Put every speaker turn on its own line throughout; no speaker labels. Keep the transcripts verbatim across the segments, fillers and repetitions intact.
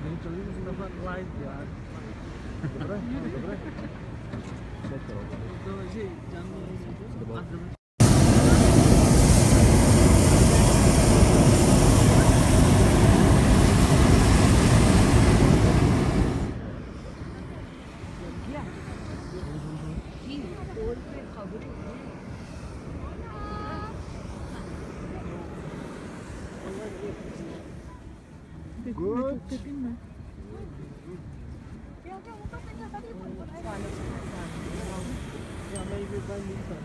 Literally Mustafa light यार dobra dobra तो ये जानने Good. Yeah, maybe by Lisa.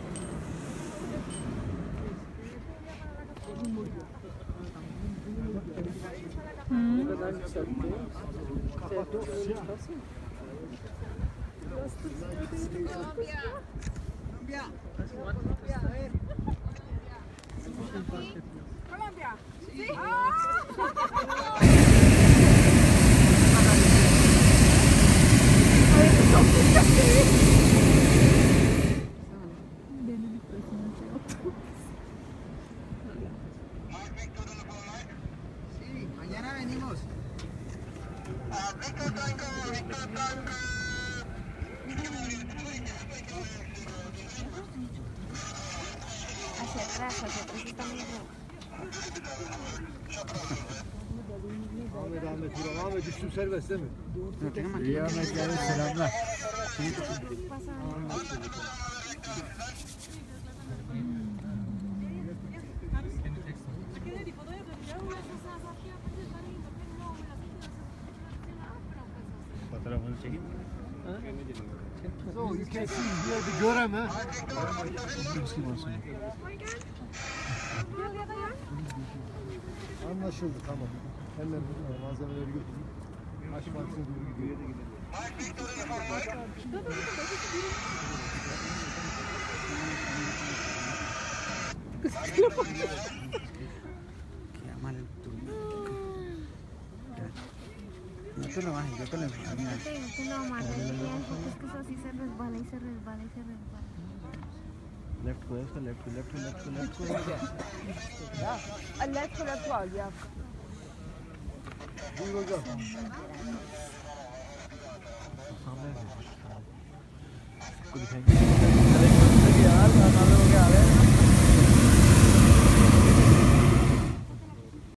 Colombia. Sí.
Sí, mañana venimos.
Víctor Franco, Víctor Franco.
Hacia atrás, hacia atrás está muy bien.
Ahmet Ahmet Vural Ahmet düştüm serbest değil mi?
İyi Ahmet yani selamlar. Fotoğrafını çekeyim mi?
So you can see here the Görem ha. Anlaşıldı tamam. Hemen malzemeleri götürün. Aş Partisi'ne doğru gidiyor.
Yo te lo bajo, yo te lo enseño.
Yo te lo amarré bien, porque es que eso así se resbala y se resbala y se resbala.
Left को इसका left को left को left को left को
Ya. Left to left wall, ya.
Buyur hocam.
सामने है। कुछ दिखाएंगे